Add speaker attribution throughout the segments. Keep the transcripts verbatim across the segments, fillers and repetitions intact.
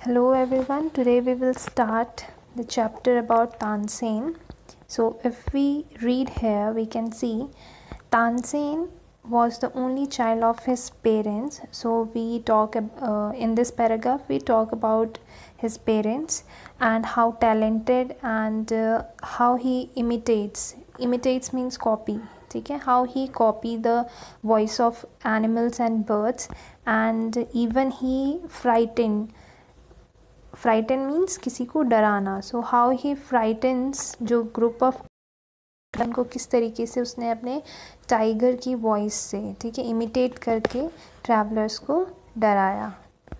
Speaker 1: Hello everyone, today we will start the chapter about Tansen. So if we read here, we can see Tansen was the only child of his parents. So we talk uh, in this paragraph, we talk about his parents and how talented and uh, how he imitates. Imitates means copy. Okay, how he copy the voice of animals and birds, and even he frightened frighten means किसी को डराना. So how he फ्राइटन्स जो group of को किस तरीके से उसने अपने टाइगर की वॉइस से, ठीक है, इमिटेट करके ट्रैवलर्स को डराया.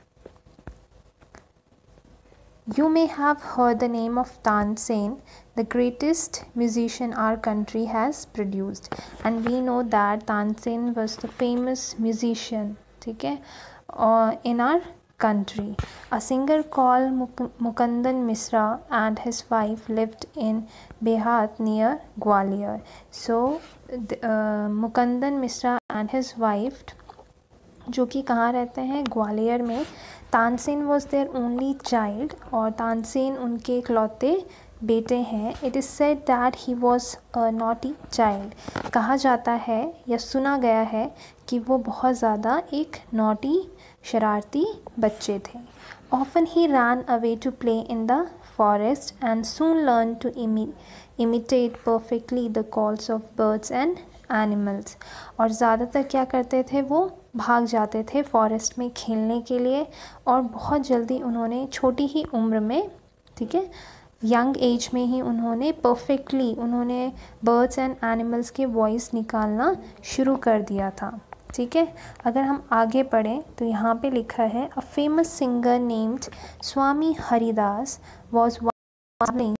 Speaker 1: You may have heard the name of Tansen, the greatest musician our country has produced, and we know that Tansen was the famous musician, ठीक है, uh, in our country. A singer called Mukundan Misra and his wife lived in Behat near Gwalior. So uh, Mukundan Misra and his wife जो कि कहाँ रहते हैं, ग्वालियर में. Tansen was their only child और तानसेन उनके इकलौते बेटे हैं. It is said that he was a naughty child. कहा जाता है या सुना गया है कि वो बहुत ज़्यादा एक नॉटी शरारती बच्चे थे. Often he ran away to play in the forest and soon learn to imitate perfectly the calls of birds and animals. और ज़्यादातर क्या करते थे, वो भाग जाते थे फॉरेस्ट में खेलने के लिए, और बहुत जल्दी उन्होंने छोटी ही उम्र में, ठीक है, यंग एज में ही उन्होंने परफेक्टली उन्होंने बर्ड्स एंड एनिमल्स के वॉइस निकालना शुरू कर दिया था. ठीक है, अगर हम आगे पढ़ें तो यहाँ पे लिखा है a famous singer named Swami Haridas was one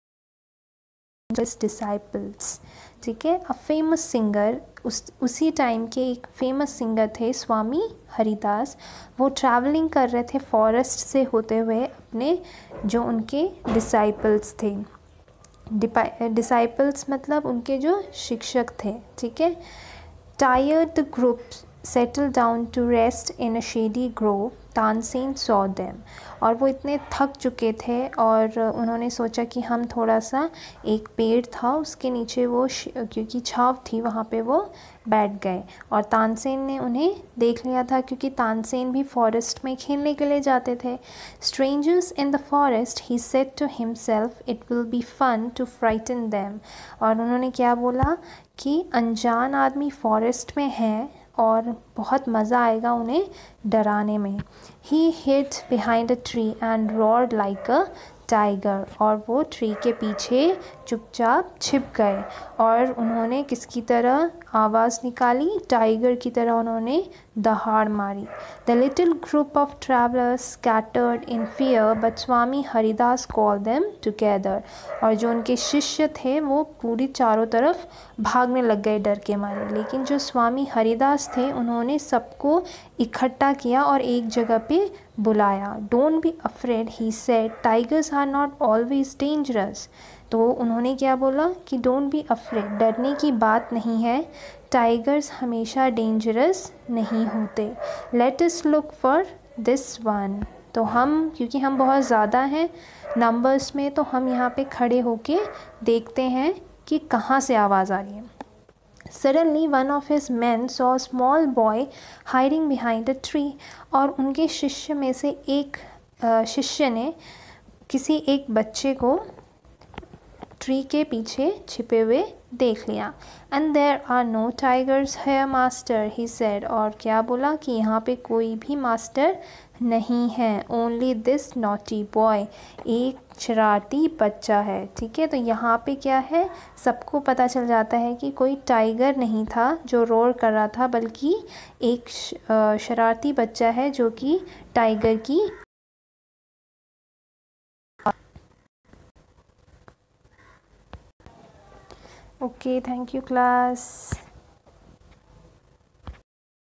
Speaker 1: disciples. ठीक है, अ फेमस सिंगर, उस उसी टाइम के एक फेमस सिंगर थे स्वामी हरिदास. वो ट्रैवलिंग कर रहे थे फॉरेस्ट से होते हुए अपने जो उनके डिसाइपल्स थे. डिसाइपल्स मतलब उनके जो शिक्षक थे. ठीक है. Tired the group settled down to rest in a shady grove. Tansen saw them. और वो इतने थक चुके थे और उन्होंने सोचा कि हम थोड़ा सा, एक पेड़ था उसके नीचे वो, क्योंकि छाँव थी वहाँ पे, वो बैठ गए. और तानसेन ने उन्हें देख लिया था क्योंकि तानसेन भी फॉरेस्ट में खेलने के लिए जाते थे. Strangers in the forest he said to himself it will be fun to frighten them. और उन्होंने क्या बोला कि अनजान आदमी फॉरेस्ट में हैं और बहुत मज़ा आएगा उन्हें डराने में. He hid behind a tree and roared like a tiger. और वो ट्री के पीछे चुपचाप छिप गए और उन्होंने किसकी तरह आवाज़ निकाली, टाइगर की तरह उन्होंने दहाड़ मारी. The little group of travellers scattered in fear but Swami Haridas call them together. और जो उनके शिष्य थे वो पूरी चारों तरफ भागने लग गए डर के मारे, लेकिन जो स्वामी हरिदास थे उन्होंने सबको इकट्ठा किया और एक जगह पे बुलाया. Don't be afraid he said, tigers are not always dangerous. तो उन्होंने क्या बोला कि डोंट बी अफ्रेड, डरने की बात नहीं है, टाइगर्स हमेशा डेंजरस नहीं होते. Let us look for this one. तो हम, क्योंकि हम बहुत ज़्यादा हैं नंबर्स में, तो हम यहाँ पे खड़े होके देखते हैं कि कहाँ से आवाज़ आ रही है. Suddenly one of his men saw a small boy hiding behind a tree. और उनके शिष्य में से एक शिष्य ने किसी एक बच्चे को ट्री के पीछे छिपे हुए देख लिया. And there are no tigers here master he said. और क्या बोला कि यहाँ पे कोई भी मास्टर नहीं है, ओनली दिस नॉटी बॉय, एक शरारती बच्चा है. ठीक है, तो यहाँ पे क्या है, सबको पता चल जाता है कि कोई टाइगर नहीं था जो रोर कर रहा था, बल्कि एक शरारती बच्चा है जो कि टाइगर की. Okay, thank you class.